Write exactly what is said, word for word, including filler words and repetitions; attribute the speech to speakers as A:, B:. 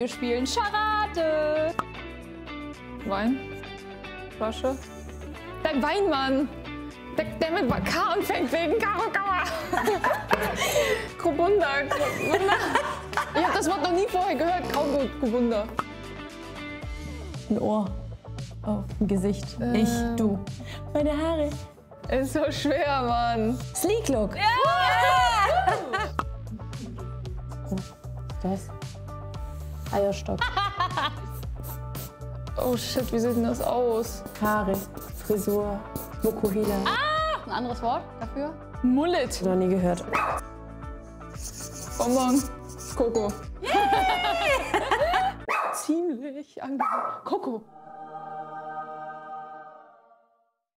A: Wir spielen Charade. Wein. Flasche. Dein Wein, Mann. Der, der mit K anfängt wegen Karo Kauer. Krobunda. Ich habe das Wort noch nie vorher gehört. Krobunda.
B: Ein Ohr. Auf dem Gesicht.
A: Ähm.
B: Ich, du. Meine Haare.
A: Ist so schwer, Mann.
B: Sleek Look.
A: Ja!
B: Oh, das? Eierstock.
A: Oh shit, wie sieht denn das aus?
B: Haare. Frisur. Mokuhila.
C: Ah, ein anderes Wort dafür?
A: Mullet.
B: Noch nie gehört.
A: Bonbon. Coco. Yeah! Ziemlich angenehm. Coco.